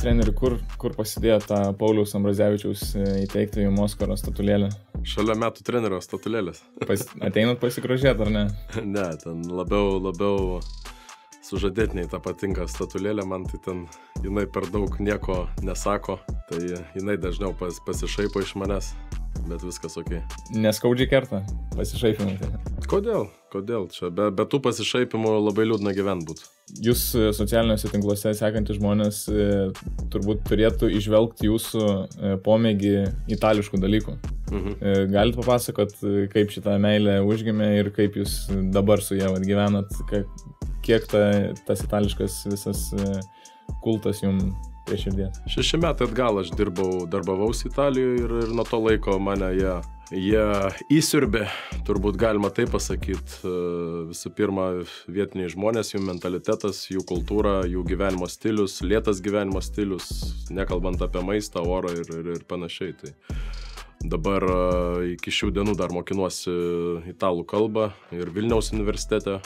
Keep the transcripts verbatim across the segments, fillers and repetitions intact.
treneri, kur, kur pasidėjo tą Pauliaus Ambrazevičiaus įteikti jums Oskaro statulėlę? Šalia metų trenerio statulėlės. Pas, ateinat pasigrožėt, ar ne? Ne, ten labiau, labiau sužadėtiniai tą patinka statulėlė, man tai ten jinai per daug nieko nesako, tai jinai dažniau pas, pasišaipo iš manęs, bet viskas ok. Neskaudžiai kerta pasišaipimai. Kodėl? Kodėl? Čia be, be tų pasišaipimų labai liūdna gyvent būtų. Jūs socialiniuose tinkluose sekantys žmonės e, turbūt turėtų išvelgti jūsų e, pomėgį itališkų dalykų. Mhm. E, galite papasakot, kaip šitą meilę užgimė ir kaip jūs dabar su ją gyvenat, ka, kiek ta, tas itališkas visas e, kultas jums prie širdies? Šeši metai atgal aš dirbau, darbavausi Italijoje ir, ir nuo to laiko mane jie, jie įsiurbė, turbūt galima taip pasakyti. Visų pirma, vietiniai žmonės, jų mentalitetas, jų kultūra, jų gyvenimo stilius, lėtas gyvenimo stilius, nekalbant apie maistą, orą ir, ir, ir panašiai. Tai dabar iki šių dienų dar mokinuosi italų kalbą ir Vilniaus universitete.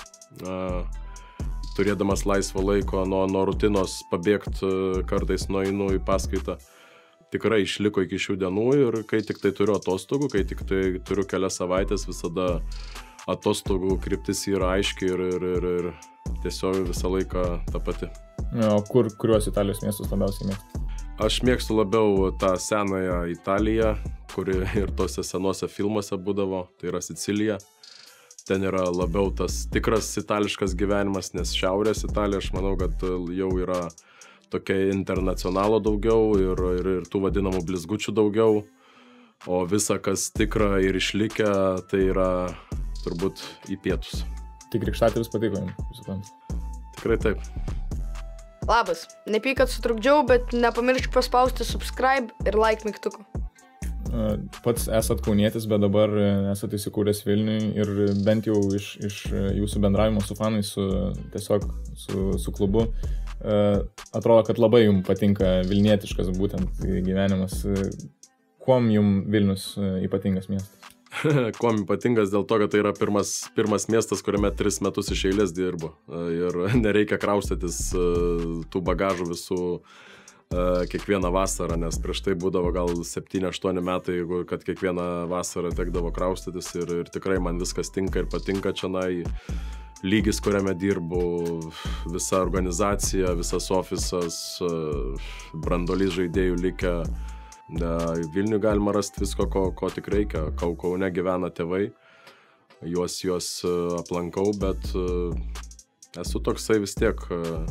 Turėdamas laisvo laiko nuo, nuo rutinos pabėgti, kartais nueinu į paskaitą. Tikrai išliko iki šių dienų ir kai tik tai turiu atostogų, kai tik tai turiu kelias savaitės, visada atostogų kryptis yra aiški ir, ir, ir, ir tiesiog visą laiką ta pati. O kur, kuriuos Italijos miestus labiausiai mėgsti? Aš mėgstu labiau tą senąją Italiją, kuri ir tose senuose filmuose būdavo, tai yra Sicilija. Ten yra labiau tas tikras itališkas gyvenimas, nes šiaurės Italija, aš manau, kad jau yra tokia internacionalo daugiau ir, ir, ir tų vadinamų blizgučių daugiau, o visa, kas tikra ir išlikę, tai yra turbūt į pietus. Tik Krikštatėvis patiko jums, suprantu? Tikrai taip. Labas, nepyk, kad sutrukdžiau, bet nepamiršk paspausti subscribe ir like mygtuku. Pats esat kaunietis, bet dabar esat įsikūręs Vilniui ir bent jau iš, iš jūsų bendravimo su fanais, su, tiesiog su, su klubu, atrodo, kad labai jums patinka vilnietiškas būtent gyvenimas. Kuom jums Vilnius ypatingas miestas? Kuom ypatingas dėl to, kad tai yra pirmas, pirmas miestas, kuriame tris metus iš eilės dirbu ir nereikia kraustytis tų bagažų visų kiekvieną vasarą, nes prieš tai būdavo gal septyni aštuoni metai, kad kiekvieną vasarą tekdavo kraustytis ir, ir tikrai man viskas tinka ir patinka čionai. Lygis, kuriame dirbu, visa organizacija, visas ofisas, branduolys žaidėjų likę. Vilniuje galima rasti visko, ko, ko tik reikia. Kaune gyvena tėvai, juos, juos aplankau, bet esu toksai vis tiek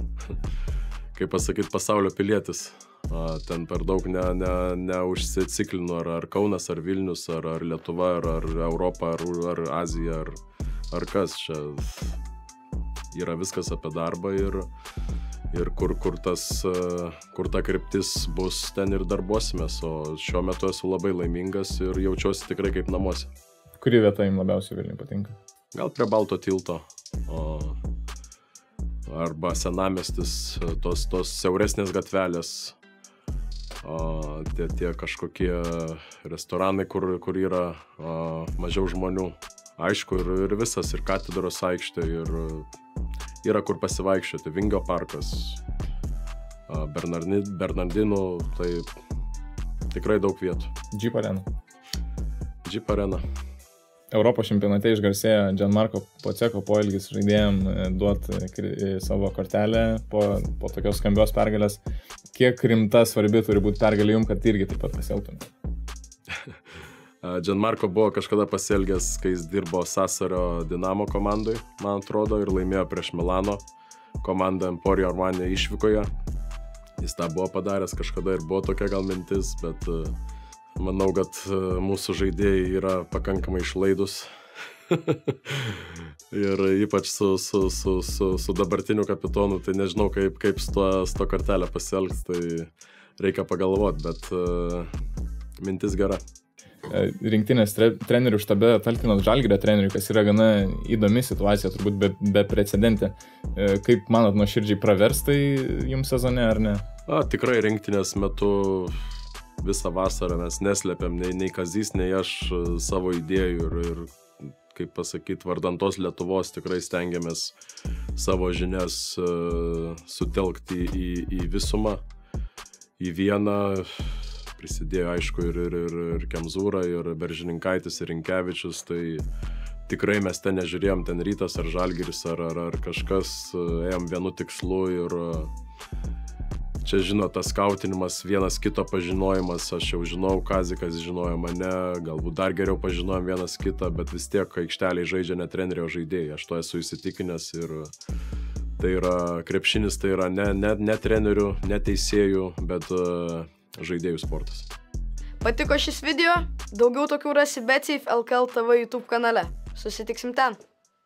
kaip pasakyti, pasaulio pilietis. Ten per daug neužsiciklinu, ne, ne ar, ar Kaunas, ar Vilnius, ar, ar Lietuva, ar, ar Europa, ar, ar Azija, ar, ar kas. Čia yra viskas apie darbą ir, ir kur, kur, tas, kur ta kryptis bus, ten ir darbuosimės. O šiuo metu esu labai laimingas ir jaučiuosi tikrai kaip namuose. Kuri vieta jums labiausiai Vilniui patinka? Gal prie Balto tilto. O arba senamiestis, tos, tos siauresnės gatvelės, o, tie, tie kažkokie restoranai, kur, kur yra o, mažiau žmonių. Aišku, ir, ir visas, ir katedros aikštė, ir yra kur pasivaikščioti, Vingio parkas, Bernardi, Bernardinų, tai tikrai daug vietų. Jeep Arena. Jeep Arena. Europos čempionate išgarsėjo Gianmarco Pozzecco poelgis žaidėjam duoti savo kortelę po, po tokios skambios pergalės. Kiek rimta, svarbi turi būti pergalė jums, kad irgi taip pat pasielgtumėte? Gianmarco buvo kažkada pasielgęs, kai jis dirbo Sasario Dinamo komandai, man atrodo, ir laimėjo prieš Milano komandą Emporio Armani išvykoje. Jis tą buvo padaręs kažkada ir buvo tokia gal mintis, bet manau, kad mūsų žaidėjai yra pakankamai išlaidus ir ypač su, su, su, su, su dabartiniu kapitonu, tai nežinau, kaip, kaip su to, su to kortelę pasielgs, tai reikia pagalvoti, bet uh, mintis gera. Rinktinės tre, trenerių štabe talkinot Žalgirio trenerių, kas yra gana įdomi situacija, turbūt be, be precedentė. Kaip manot, nuoširdžiai pravers tai jums sezone, ar ne? A, tikrai rinktinės metu visą vasarą mes neslėpiam, nei, nei Kazys, nei aš savo idėjų ir, ir kaip pasakyti, vardantos Lietuvos tikrai stengiamės savo žinias uh, sutelkti į, į visumą. į vieną prisidėjo, aišku, ir, ir, ir, ir Kemzūra, ir Beržininkaitis, ir Rinkevičius, tai tikrai mes ten nežiūrėjom, ten Rytas ar Žalgiris, ar, ar, ar kažkas, ėjom vienu tikslu ir čia, žinot, tas skautinimas, vienas kito pažinojimas, aš jau žinau Kazį, kas žinojo mane, galbūt dar geriau pažinojom vienas kitą, bet vis tiek aikšteliai žaidžia ne treneriai, o žaidėjai, aš to esu įsitikinęs ir tai yra krepšinis, tai yra ne, ne, ne trenerių, ne teisėjų, bet uh, žaidėjų sportas. Patiko šis video? Daugiau tokių rasi BetSafe L K L T V YouTube kanale. Susitiksim ten.